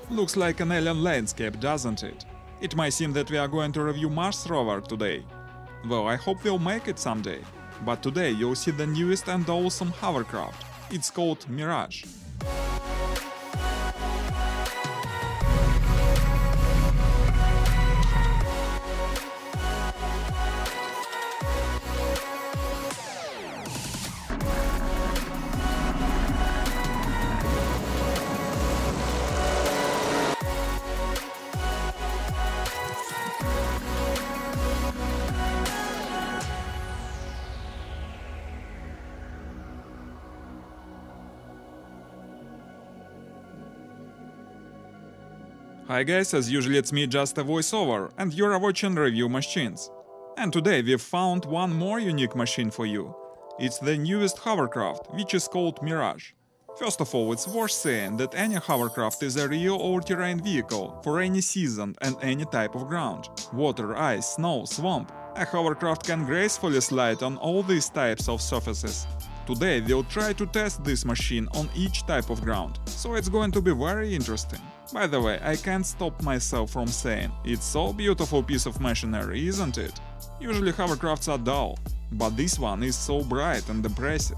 Looks like an alien landscape, doesn't it? It might seem that we are going to review Mars rover today. Well, I hope we'll make it someday. But today you'll see the newest and awesome hovercraft. It's called Mirage. Hi guys, as usual it's me, just a voiceover, and you're watching Review Machines. And today we've found one more unique machine for you. It's the newest hovercraft, which is called Mirage. First of all, it's worth saying that any hovercraft is a real all-terrain vehicle for any season and any type of ground. Water, ice, snow, swamp. A hovercraft can gracefully slide on all these types of surfaces. Today we'll try to test this machine on each type of ground, so it's going to be very interesting. By the way, I can't stop myself from saying, it's so beautiful piece of machinery, isn't it? Usually hovercrafts are dull, but this one is so bright and impressive.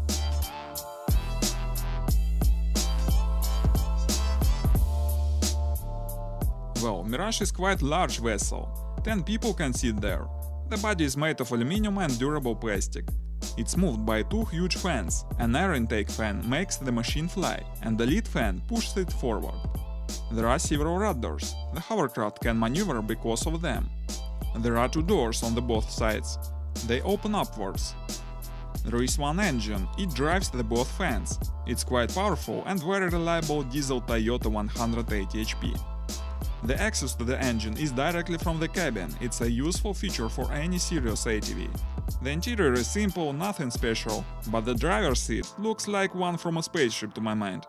Well, Mirage is quite large vessel, 10 people can sit there. The body is made of aluminum and durable plastic. It's moved by two huge fans. An air intake fan makes the machine fly, and the lead fan pushes it forward. There are several rudders. The hovercraft can maneuver because of them. There are two doors on the both sides. They open upwards. There is one engine, it drives the both fans. It's quite powerful and very reliable diesel Toyota 180 HP. The access to the engine is directly from the cabin, it's a useful feature for any serious ATV. The interior is simple, nothing special, but the driver's seat looks like one from a spaceship to my mind.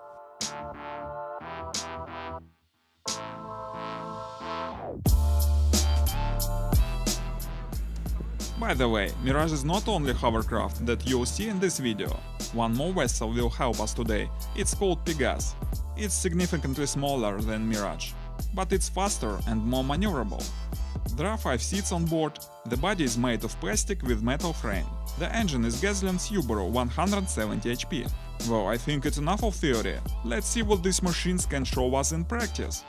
By the way, Mirage is not only hovercraft that you'll see in this video. One more vessel will help us today, it's called Pegasus. It's significantly smaller than Mirage, but it's faster and more maneuverable. There are 5 seats on board, the body is made of plastic with metal frame. The engine is Gasoline Subaru 170 HP. Well, I think it's enough of theory, let's see what these machines can show us in practice.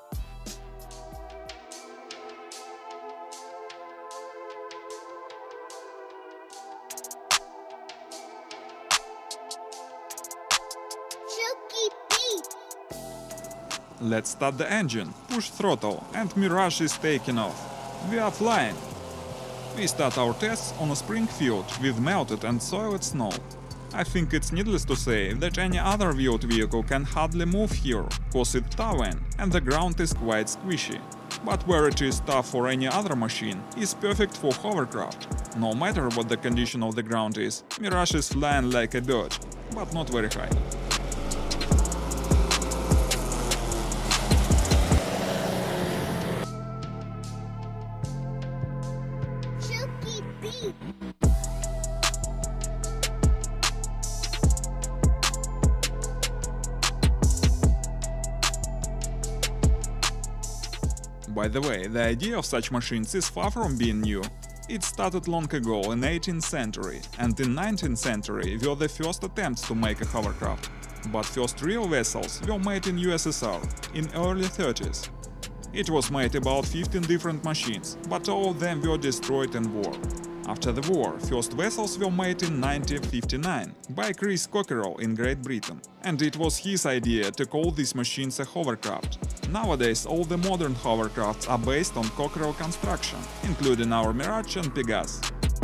Let's start the engine, push throttle, and Mirage is taking off. We are flying. We start our tests on a spring field with melted and soiled snow. I think it's needless to say that any other wheeled vehicle can hardly move here, cause it's towing and the ground is quite squishy. But where it is tough for any other machine, is perfect for hovercraft. No matter what the condition of the ground is, Mirage is flying like a bird, but not very high. By the way, the idea of such machines is far from being new. It started long ago in 18th century, and in 19th century were the first attempts to make a hovercraft. But first real vessels were made in USSR in early 30s. It was made about 15 different machines, but all of them were destroyed in war. After the war, first vessels were made in 1959 by Chris Cockerell in Great Britain, and it was his idea to call these machines a hovercraft. Nowadays all the modern hovercrafts are based on Cockerell construction, including our Mirage and Pegasus.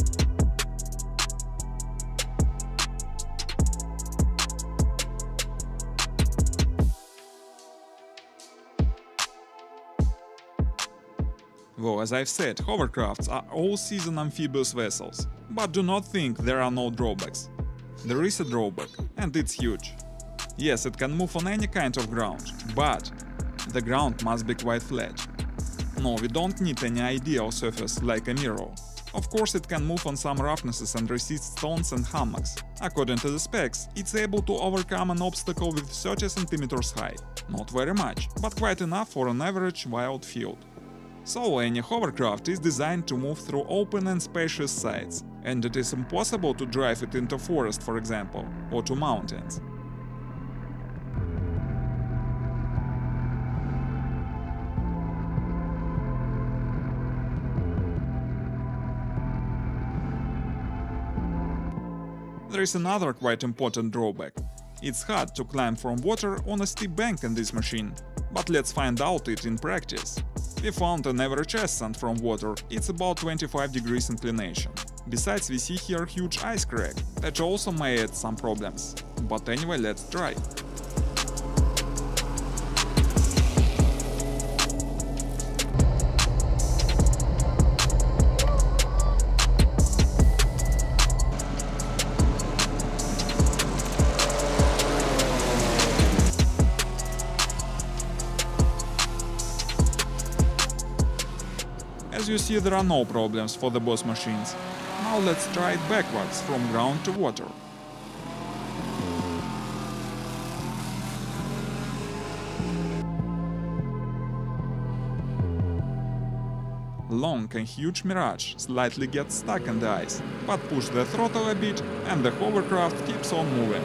Well, as I've said, hovercrafts are all-season amphibious vessels, but do not think there are no drawbacks. There is a drawback, and it's huge. Yes, it can move on any kind of ground, but the ground must be quite flat. No, we don't need any ideal surface like a mirror. Of course, it can move on some roughnesses and resist stones and hummocks. According to the specs, it's able to overcome an obstacle with 30 cm height. Not very much, but quite enough for an average wild field. So any hovercraft is designed to move through open and spacious sites, and it is impossible to drive it into forest, for example, or to mountains. There is another quite important drawback. It's hard to climb from water on a steep bank in this machine, but let's find out it in practice. We found an average ascent from water, it's about 25 degrees inclination. Besides, we see here huge ice crack, that also may add some problems. But anyway, let's try. As you see, there are no problems for the boss machines. Now let's try it backwards, from ground to water. Long and huge Mirage slightly gets stuck in the ice, but push the throttle a bit and the hovercraft keeps on moving.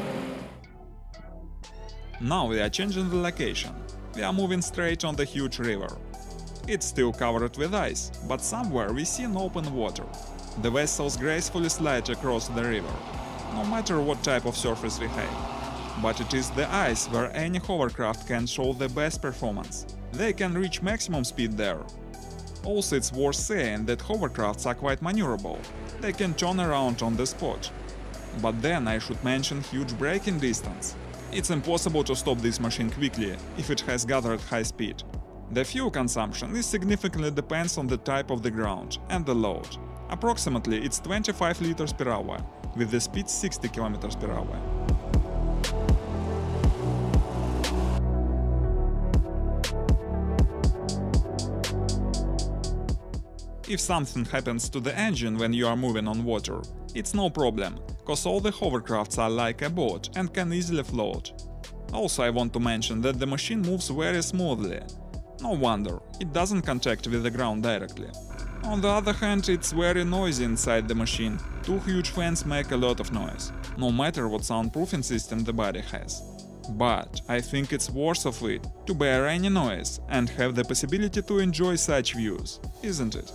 Now we are changing the location. We are moving straight on the huge river. It's still covered with ice, but somewhere we see an open water. The vessels gracefully slide across the river, no matter what type of surface we have. But it is the ice where any hovercraft can show the best performance. They can reach maximum speed there. Also, it's worth saying that hovercrafts are quite maneuverable. They can turn around on the spot. But then I should mention huge braking distance. It's impossible to stop this machine quickly if it has gathered high speed. The fuel consumption significantly depends on the type of the ground and the load. Approximately it's 25 liters per hour, with the speed 60 km per hour. If something happens to the engine when you are moving on water, it's no problem, cause all the hovercrafts are like a boat and can easily float. Also, I want to mention that the machine moves very smoothly. No wonder, it doesn't contact with the ground directly. On the other hand, it's very noisy inside the machine. Two huge fans make a lot of noise, no matter what soundproofing system the body has. But I think it's worth of it to bear any noise and have the possibility to enjoy such views, isn't it?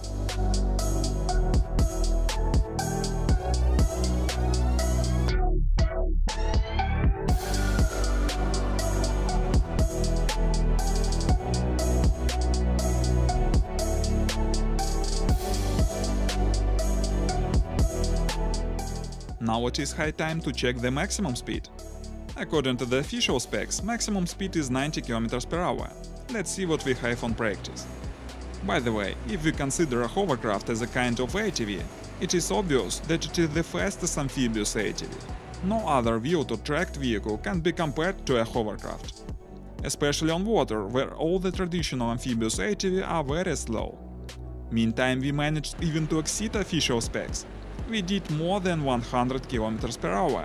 Now it is high time to check the maximum speed. According to the official specs, maximum speed is 90 km per hour. Let's see what we have on practice. By the way, if we consider a hovercraft as a kind of ATV, it is obvious that it is the fastest amphibious ATV. No other wheeled or tracked vehicle can be compared to a hovercraft. Especially on water, where all the traditional amphibious ATV are very slow. Meantime, we managed even to exceed official specs. We did more than 100 km per hour.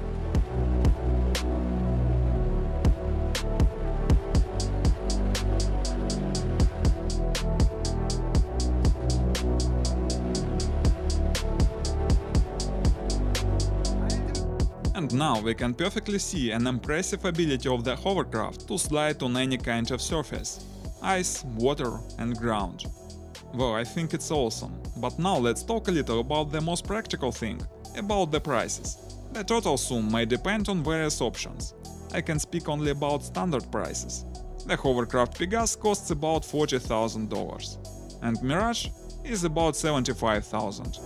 And now we can perfectly see an impressive ability of the hovercraft to slide on any kind of surface – ice, water and ground. Well, I think it's awesome. But now let's talk a little about the most practical thing – about the prices. The total sum may depend on various options. I can speak only about standard prices. The hovercraft Pegasus costs about $40,000, and Mirage is about $75,000.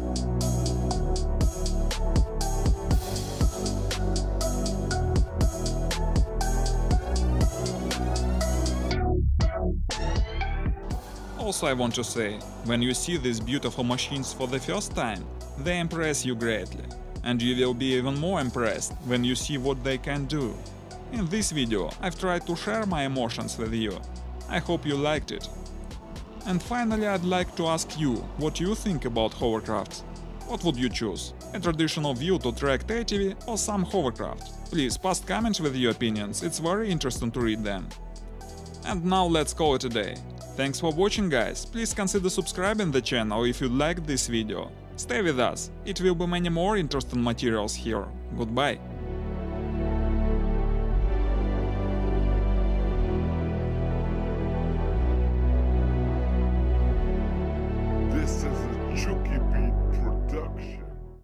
Also, I want to say, when you see these beautiful machines for the first time, they impress you greatly, and you will be even more impressed when you see what they can do. In this video, I've tried to share my emotions with you. I hope you liked it. And finally, I'd like to ask you what you think about hovercrafts. What would you choose? A traditional view to track ATV or some hovercraft? Please post comments with your opinions, it's very interesting to read them. And now let's call it a day. Thanks for watching, guys, please consider subscribing the channel if you liked this video. Stay with us, it will be many more interesting materials here. Goodbye.